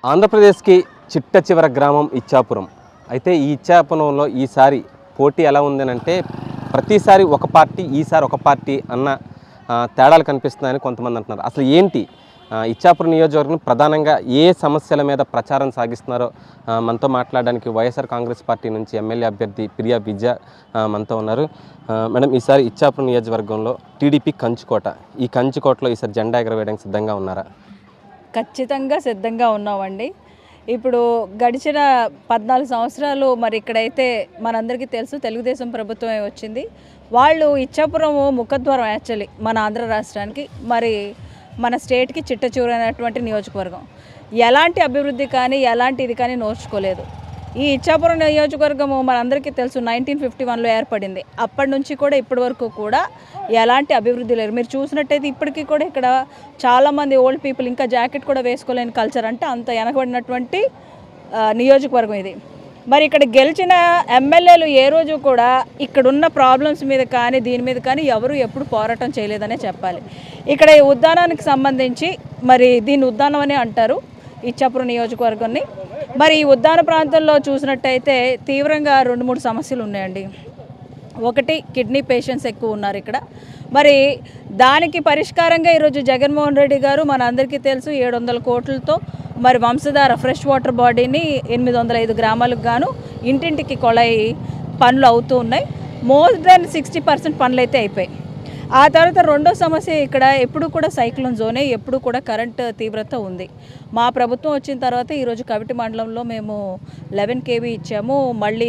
ఆంధ్రప్రదేశ్కి చిట్ట చివర గ్రామం ఇచ్చాపురం. అయితే ఈ ఇచ్చాపురంలో ఈసారి పోటీ ఎలా ఉందనంటే ప్రతిసారి ఒక పార్టీ, ఈసారి ఒక పార్టీ అన్న తేడాలు కనిపిస్తున్నాయని కొంతమంది అంటున్నారు. అసలు ఏంటి ఇచ్చాపురం నియోజకవర్గం ప్రధానంగా ఏ సమస్యల మీద ప్రచారం సాగిస్తున్నారో మనతో మాట్లాడడానికి వైఎస్ఆర్ కాంగ్రెస్ పార్టీ నుంచి ఎమ్మెల్యే అభ్యర్థి ప్రియా విజయ మనతో ఉన్నారు. మేడం, ఈసారి ఇచ్చాపురం నియోజకవర్గంలో టీడీపీ కంచుకోట, ఈ కంచుకోటలో ఈసారి జెండా ఎగరవేయడానికి సిద్ధంగా ఉన్నారా? ఖచ్చితంగా సిద్ధంగా ఉన్నామండి. ఇప్పుడు గడిచిన 14 సంవత్సరాలు మరి ఇక్కడైతే మనందరికీ తెలుసు తెలుగుదేశం ప్రభుత్వమే వచ్చింది. వాళ్ళు ఇచ్చాపురం ముఖద్వారం యాక్చువల్లీ మన ఆంధ్ర రాష్ట్రానికి, మరి మన స్టేట్కి చిట్ట చివరైనటువంటి నియోజకవర్గం. ఎలాంటి అభివృద్ధి కానీ ఎలాంటి ఇది కానీ నోచుకోలేదు. ఈ ఇచ్చాపురం నియోజకవర్గము మనందరికీ తెలుసు 1951లో ఏర్పడింది. అప్పటి నుంచి కూడా ఇప్పటి వరకు కూడా ఎలాంటి అభివృద్ధి లేదు. మీరు చూసినట్టయితే ఇప్పటికీ కూడా ఇక్కడ చాలామంది ఓల్డ్ పీపుల్ ఇంకా జాకెట్ కూడా వేసుకోలేని కల్చర్, అంటే అంత వెనకబడినటువంటి నియోజకవర్గం ఇది. మరి ఇక్కడ గెలిచిన ఎమ్మెల్యేలు ఏ రోజు కూడా ఇక్కడున్న ప్రాబ్లమ్స్ మీద కానీ దీని మీద కానీ ఎవరు ఎప్పుడు పోరాటం చేయలేదనే చెప్పాలి. ఇక్కడ ఈ ఉద్యానానికి సంబంధించి మరి దీన్ని ఉద్యానం అని అంటారు ఇచ్చాపురం నియోజకవర్గాన్ని. మరి ఈ ఉద్యాన ప్రాంతంలో చూసినట్టయితే తీవ్రంగా 2-3 సమస్యలు ఉన్నాయండి. ఒకటి, కిడ్నీ పేషెంట్స్ ఎక్కువ ఉన్నారు ఇక్కడ. మరి దానికి పరిష్కారంగా ఈరోజు జగన్మోహన్ రెడ్డి గారు మన అందరికీ తెలుసు 700 కోట్లతో మరి వంశధార ఫ్రెష్ వాటర్ బాడీని 805 గ్రామాలకు గాను ఇంటింటికి కొళాయి పనులు అవుతూ ఉన్నాయి. మోర్ దెన్ 60% పనులు అయితే అయిపోయాయి. ఆ తర్వాత రెండో సమస్య, ఇక్కడ ఎప్పుడు కూడా సైక్లోన్ జోనే, ఎప్పుడు కూడా కరెంట్ తీవ్రత ఉంది. మా ప్రభుత్వం వచ్చిన తర్వాత ఈరోజు కవిటి మండలంలో మేము 11 kV ఇచ్చాము. మళ్ళీ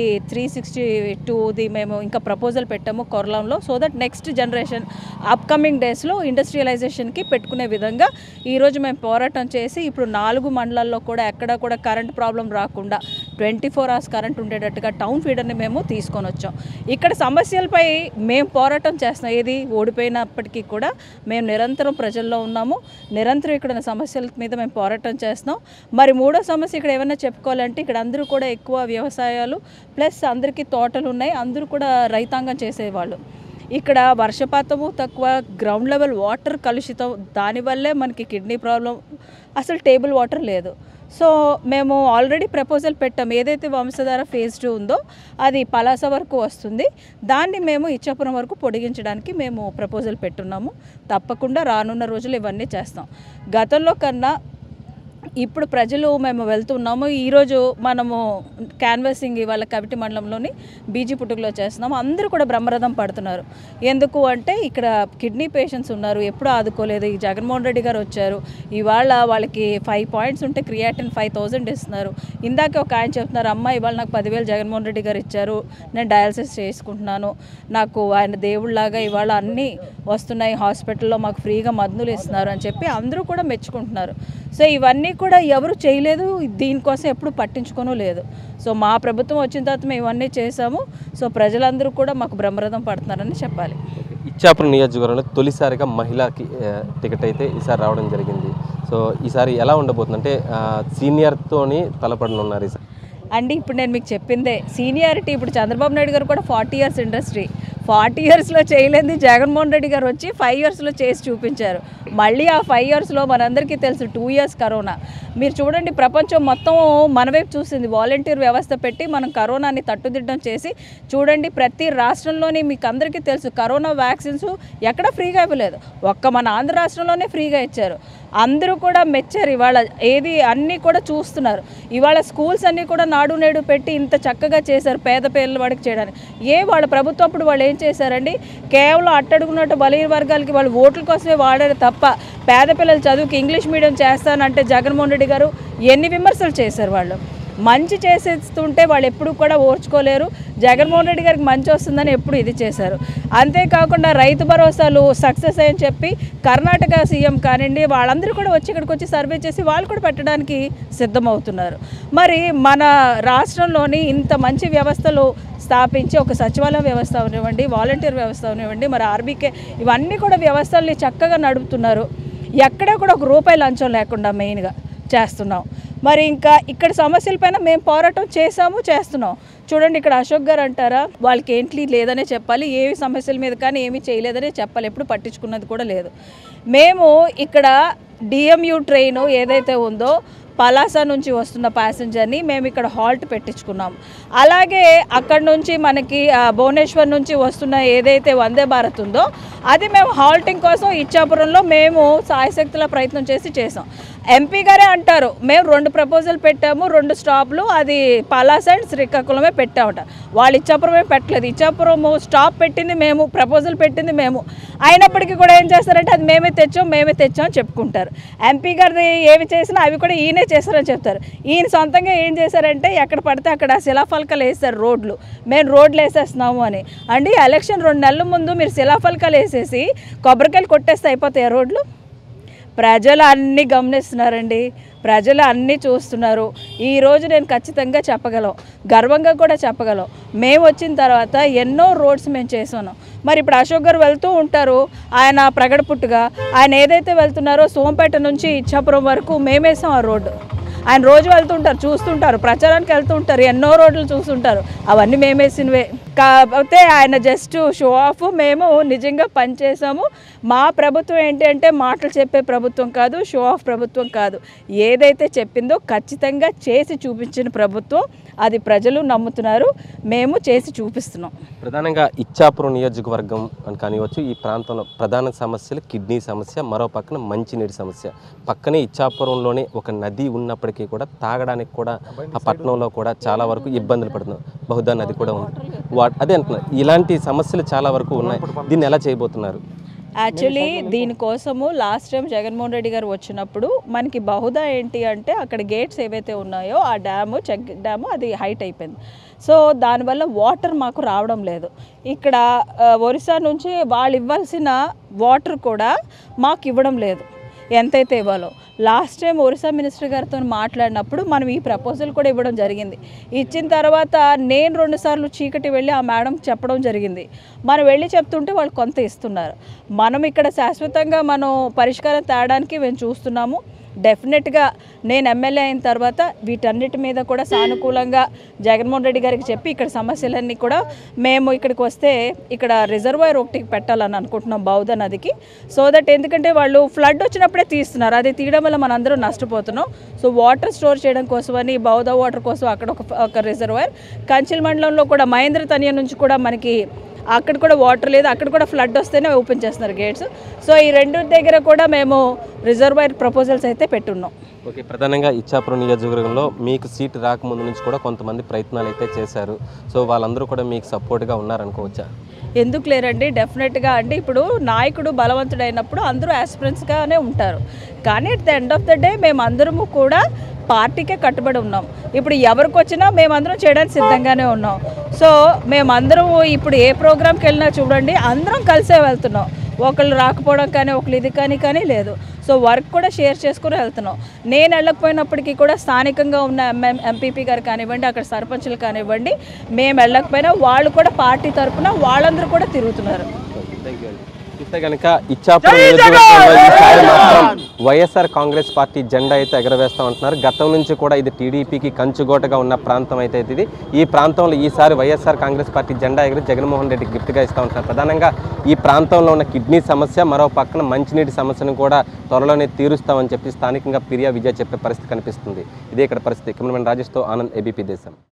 362ది మేము ఇంకా ప్రపోజల్ పెట్టాము కొరలంలో. So that next generation upcoming డేస్లో ఇండస్ట్రియలైజేషన్కి పెట్టుకునే విధంగా ఈరోజు మేము పోరాటం చేసి ఇప్పుడు 4 మండలాల్లో కూడా ఎక్కడా కూడా కరెంట్ ప్రాబ్లం రాకుండా 24 hours కరెంట్ ఉండేటట్టుగా టౌన్ ఫీడర్ని మేము తీసుకొని వచ్చాం. ఇక్కడ సమస్యలపై మేము పోరాటం చేస్తున్నాం. ఏది ఓడిపోయినప్పటికీ కూడా మేము నిరంతరం ప్రజల్లో ఉన్నాము. నిరంతరం ఇక్కడ సమస్యల మీద మేము పోరాటం చేస్తున్నాం. మరి మూడో సమస్య ఇక్కడ ఏమైనా చెప్పుకోవాలంటే ఇక్కడ అందరూ కూడా ఎక్కువ వ్యవసాయాలు ప్లస్ అందరికీ తోటలు ఉన్నాయి. అందరూ కూడా రైతాంగం చేసేవాళ్ళు. ఇక్కడ వర్షపాతము తక్కువ, గ్రౌండ్ లెవెల్ వాటర్ కలుషితం, దానివల్లే మనకి కిడ్నీ ప్రాబ్లం, అసలు టేబుల్ వాటర్ లేదు. సో మేము ఆల్రెడీ ప్రపోజల్ పెట్టాం. ఏదైతే వంశధార phase 2 ఉందో అది పలాస వరకు వస్తుంది. దాన్ని మేము ఇచ్చాపురం వరకు పొడిగించడానికి మేము ప్రపోజల్ పెట్టున్నాము. తప్పకుండా రానున్న రోజులు ఇవన్నీ చేస్తాం. గతంలో కన్నా ఇప్పుడు ప్రజలు మేము వెళ్తున్నాము. ఈరోజు మనము క్యాన్వాసింగ్ ఇవాళ కవిటి మండలంలోని బీజీ పుట్టుకలో చేస్తున్నాము. అందరూ కూడా బ్రహ్మరథం పడుతున్నారు. ఎందుకు అంటే ఇక్కడ కిడ్నీ పేషెంట్స్ ఉన్నారు, ఎప్పుడు ఆదుకోలేదు. ఈ జగన్మోహన్ రెడ్డి గారు వచ్చారు. ఇవాళ వాళ్ళకి 5 points ఉంటే క్రియాటిన్ 5000 ఇస్తున్నారు. ఇందాక ఒక ఆయన చెప్తున్నారు, అమ్మ ఇవాళ నాకు 10,000 జగన్మోహన్ రెడ్డి గారు ఇచ్చారు, నేను డయాలసిస్ చేసుకుంటున్నాను, నాకు ఆయన దేవుళ్ళలాగా ఇవాళ అన్నీ వస్తున్నాయి, హాస్పిటల్లో మాకు ఫ్రీగా మందులు ఇస్తున్నారు అని చెప్పి అందరూ కూడా మెచ్చుకుంటున్నారు. సో ఇవన్నీ కూడా ఎవరు చేయలేదు, దీనికోసం ఎప్పుడు పట్టించుకోను లేదు. సో మా ప్రభుత్వం వచ్చిన తర్వాత మేము ఇవన్నీ చేసాము. సో ప్రజలందరూ కూడా మాకు బ్రహ్మరథం పడుతున్నారని చెప్పాలి. ఇచ్చాపురం నియోజకవర్గంలో తొలిసారిగా మహిళకి టికెట్ అయితే ఈసారి రావడం జరిగింది. సో ఈసారి ఎలా ఉండబోతుంది అంటే సీనియర్తోని తలపడనున్నారు ఈసారి అండి. ఇప్పుడు నేను మీకు చెప్పిందే సీనియారిటీ. ఇప్పుడు చంద్రబాబు నాయుడు గారు కూడా 40 years ఇండస్ట్రీ, 40 yearsలో చేయలేంది జగన్మోహన్ రెడ్డి గారు వచ్చి 5 yearsలో చేసి చూపించారు. మళ్ళీ ఆ 5 yearsలో మనందరికీ తెలుసు 2 years కరోనా. మీరు చూడండి, ప్రపంచం మొత్తం మన వైపు చూసింది. వాలంటీర్ వ్యవస్థ పెట్టి మనం కరోనాని తట్టుదిడ్డం చేసి చూడండి. ప్రతి రాష్ట్రంలోని మీకు అందరికీ తెలుసు కరోనా వ్యాక్సిన్స్ ఎక్కడ ఫ్రీగా ఇవ్వలేదు, ఒక్క మన ఆంధ్ర రాష్ట్రంలోనే ఫ్రీగా ఇచ్చారు. అందరూ కూడా మెచ్చారు. ఇవాళ ఏది అన్నీ కూడా చూస్తున్నారు. ఇవాళ స్కూల్స్ అన్నీ కూడా నాడు నేడు పెట్టి ఇంత చక్కగా చేశారు పేద పిల్లవాడికి చేయడానికి. వాళ్ళ ప్రభుత్వం అప్పుడు వాళ్ళు ఏం చేశారండి, కేవలం అట్టడుగున్నట్టు బలహీన వర్గాలకి వాళ్ళు ఓట్ల కోసమే వాడారు తప్ప పేద పిల్లల చదువుకి ఇంగ్లీష్ మీడియం చేస్తానంటే జగన్మోహన్ రెడ్డి గారు ఎన్ని విమర్శలు చేశారు. వాళ్ళు మంచి చేసేస్తుంటే వాళ్ళు ఎప్పుడు కూడా ఓర్చుకోలేరు. జగన్మోహన్ రెడ్డి గారికి మంచి వస్తుందని ఎప్పుడు ఇది చేశారు. అంతేకాకుండా రైతు భరోసాలు సక్సెస్ అని చెప్పి కర్ణాటక సీఎం కానివ్వండి వాళ్ళందరూ కూడా వచ్చి ఇక్కడికి వచ్చి సర్వే చేసి వాళ్ళు కూడా పెట్టడానికి సిద్ధమవుతున్నారు. మరి మన రాష్ట్రంలోని ఇంత మంచి వ్యవస్థలు స్థాపించి ఒక సచివాలయ వ్యవస్థ అవనివ్వండి, వాలంటీర్ వ్యవస్థ అవనివ్వండి, మరి ఆర్బీకే, ఇవన్నీ కూడా వ్యవస్థల్ని చక్కగా నడుపుతున్నారు. ఎక్కడా కూడా ఒక రూపాయి లంచం లేకుండా మెయిన్గా చేస్తున్నాం. మరి ఇంకా ఇక్కడ సమస్యలపైన మేము పోరాటం చేస్తున్నాం. చూడండి, ఇక్కడ అశోక్ గారు అంటారా, వాళ్ళకి ఏంటి లేదనే చెప్పాలి, ఏవి సమస్యల మీద కానీ ఏమీ చేయలేదనే చెప్పాలి, ఎప్పుడు పట్టించుకున్నది కూడా లేదు. మేము ఇక్కడ డిఎంయూ ట్రైన్ ఏదైతే ఉందో పలాస నుంచి వస్తున్న ప్యాసింజర్ని మేము ఇక్కడ హాల్ట్ పెట్టించుకున్నాం. అలాగే అక్కడ నుంచి మనకి భువనేశ్వర్ నుంచి వస్తున్న ఏదైతే వందే భారత్ ఉందో అది మేము హాల్టింగ్ కోసం ఇచ్చాపురంలో మేము సాయశక్తుల ప్రయత్నం చేసాం. ఎంపీ గారే అంటారు మేము 2 ప్రపోజల్ పెట్టాము, 2 స్టాప్లు, అది పలాస అండ్ శ్రీకాకుళమే పెట్టామట. వాళ్ళు ఇచ్చాపురమే పెట్టలేదు. ఇచ్చాపురం స్టాప్ పెట్టింది మేము, ప్రపోజల్ పెట్టింది మేము. అయినప్పటికీ కూడా ఏం చేస్తారంటే అది మేమే తెచ్చాం అని చెప్పుకుంటారు. ఎంపీ గారిది ఏమి చేసినా అవి కూడా ఈయనే చేస్తారని చెప్తారు. ఈయన సొంతంగా ఏం చేశారంటే ఎక్కడ పడితే అక్కడ శిలాఫలకాలు వేస్తారు, రోడ్లు మేము రోడ్లు వేసేస్తున్నాము అని. అండి ఎలక్షన్ 2 నెలల ముందు మీరు శిలాఫలకాలు వేసేసి కొబ్బరికాయలు కొట్టేస్తే అయిపోతాయి రోడ్లు? ప్రజలు అన్నీ గమనిస్తున్నారండి, ప్రజలు అన్నీ చూస్తున్నారు. ఈరోజు నేను ఖచ్చితంగా చెప్పగలం, గర్వంగా కూడా చెప్పగలం, మేము వచ్చిన తర్వాత ఎన్నో రోడ్స్ మేము చేసాను. మరి ఇప్పుడు అశోక్ గారు వెళ్తూ ఉంటారు, ఆయన ప్రగడపుట్టుగా ఆయన ఏదైతే వెళ్తున్నారో సోంపేట నుంచి ఇచ్చాపురం వరకు మేమేసాం ఆ రోడ్డు. ఆయన రోజు వెళ్తుంటారు, చూస్తుంటారు, ప్రచారానికి వెళ్తూ ఉంటారు, ఎన్నో రోడ్లు చూస్తుంటారు, అవన్నీ మేమేసినవే. కాకపోతే ఆయన జస్ట్ షో ఆఫ్. మేము నిజంగా పనిచేసాము. మా ప్రభుత్వం ఏంటి అంటే మాటలు చెప్పే ప్రభుత్వం కాదు, షో ఆఫ్ ప్రభుత్వం కాదు. ఏదైతే చెప్పిందో ఖచ్చితంగా చేసి చూపించిన ప్రభుత్వం, అది ప్రజలు నమ్ముతున్నారు, మేము చేసి చూపిస్తున్నాం. ప్రధానంగా ఇచ్చాపురం నియోజకవర్గం అని కానివచ్చు, ఈ ప్రాంతంలో ప్రధాన సమస్యలు కిడ్నీ సమస్య, మరో పక్కన మంచినీటి సమస్య. పక్కనే ఇచ్చాపురంలోనే ఒక నది ఉన్నప్పటికీ కూడా తాగడానికి కూడా ఆ పట్టణంలో కూడా చాలా వరకు ఇబ్బందులు పడుతున్నారు. బహుదా నది కూడా ఉంది. అదే అంటున్నారు, ఇలాంటి సమస్యలు చాలా వరకు ఉన్నాయి. దీన్ని ఎలా చేయబోతున్నారు? యాక్చువల్లీ దీనికోసము లాస్ట్ టైం జగన్మోహన్ రెడ్డి గారు వచ్చినప్పుడు మనకి బహుదా ఏంటి అంటే అక్కడ గేట్స్ ఏవైతే ఉన్నాయో ఆ డ్యాము, చెక్ డ్యాము, అది హైట్ అయిపోయింది. సో దానివల్ల వాటర్ మాకు రావడం లేదు. ఇక్కడ ఒరిస్సా నుంచి వాళ్ళు ఇవ్వాల్సిన వాటర్ కూడా మాకు ఇవ్వడం లేదు ఎంతైతే ఇవ్వాలో. లాస్ట్ టైం ఒరిస్సా మినిస్టర్ గారితో మాట్లాడినప్పుడు మనం ఈ ప్రపోజల్ కూడా ఇవ్వడం జరిగింది. ఇచ్చిన తర్వాత నేను 2 సార్లు చీకటి వెళ్ళి ఆ మేడం చెప్పడం జరిగింది. మనం వెళ్ళి చెప్తుంటే వాళ్ళు కొంత ఇస్తున్నారు. మనం ఇక్కడ శాశ్వతంగా మనం పరిష్కారం తేడానికి మేము చూస్తున్నాము. డెఫినెట్గా నేను ఎమ్మెల్యే అయిన తర్వాత వీటన్నిటి మీద కూడా సానుకూలంగా జగన్మోహన్ రెడ్డి గారికి చెప్పి ఇక్కడ సమస్యలన్నీ కూడా మేము ఇక్కడికి వస్తే ఇక్కడ రిజర్వాయర్ ఒకటి పెట్టాలని అనుకుంటున్నాం బౌద్ధ నదికి. సో దట్ ఎందుకంటే వాళ్ళు ఫ్లడ్ వచ్చినప్పుడే తీస్తున్నారు, అది తీయడం వల్ల మనందరం నష్టపోతున్నాం. సో వాటర్ స్టోర్ చేయడం కోసమని బౌద్ధ వాటర్ కోసం అక్కడ ఒక రిజర్వాయర్, కంచిల్ మండలంలో కూడా మహేంద్ర తనియా నుంచి కూడా మనకి అక్కడ కూడా వాటర్ లేదు, అక్కడ కూడా ఫ్లడ్ వస్తేనే ఓపెన్ చేస్తున్నారు గేట్స్. సో ఈ 2 దగ్గర కూడా మేము రిజర్వాయర్ ప్రపోజల్స్ అయితే పెట్టున్నాం. ఓకే, ప్రధానంగా ఇచ్చాపురం నియోజకవర్గంలో మీకు సీట్ రాకముందు నుంచి కూడా కొంతమంది ప్రయత్నాలు అయితే చేశారు. సో వాళ్ళందరూ కూడా మీకు సపోర్ట్గా ఉన్నారనుకోవచ్చా? ఎందుకు లేరండి, డెఫినెట్గా అండి. ఇప్పుడు నాయకుడు బలవంతుడైనప్పుడు అందరూ యాస్పిరెంట్స్గానే ఉంటారు. కానీ at the end of the day మేము అందరము కూడా పార్టీకే కట్టుబడి ఉన్నాం. ఇప్పుడు ఎవరికి వచ్చినా మేమందరం చేయడానికి సిద్ధంగానే ఉన్నాం. సో మేమందరం ఇప్పుడు ఏ ప్రోగ్రామ్కి వెళ్ళినా చూడండి అందరం కలిసే వెళ్తున్నాం. ఒకళ్ళు రాకపోవడం కానీ ఒకళ్ళు ఇది కానీ లేదు. సో వర్క్ కూడా షేర్ చేసుకుని వెళ్తున్నాం. నేను వెళ్ళకపోయినప్పటికీ కూడా స్థానికంగా ఉన్న ఎంపీపీ గారు కానివ్వండి, అక్కడ సర్పంచులు కానివ్వండి, మేము వెళ్ళకపోయినా వాళ్ళు కూడా పార్టీ తరఫున వాళ్ళందరూ కూడా తిరుగుతున్నారు. చూస్తే కనుక ఇచ్చాపురం నియోజకవర్గంలో ఈసారి మాత్రం వైఎస్ఆర్ కాంగ్రెస్ పార్టీ జెండా అయితే ఎగరవేస్తామంటున్నారు. గతం నుంచి కూడా ఇది టీడీపీకి కంచుగోటగా ఉన్న ప్రాంతం అయితే ఇది. ఈ ప్రాంతంలో ఈసారి వైఎస్ఆర్ కాంగ్రెస్ పార్టీ జెండా ఎగిరి జగన్మోహన్ రెడ్డి గిఫ్ట్గా ఇస్తూ ఉంటున్నారు. ప్రధానంగా ఈ ప్రాంతంలో ఉన్న కిడ్నీ సమస్య, మరో పక్కన మంచినీటి సమస్యను కూడా త్వరలోనే తీరుస్తామని చెప్పి స్థానికంగా పిరియా విజయ్ చెప్పే పరిస్థితి కనిపిస్తుంది. ఇదే ఇక్కడ పరిస్థితి. కెమెరామెన్ రాజేష్తో ఆనంద్, ఏబీపీ దేశం.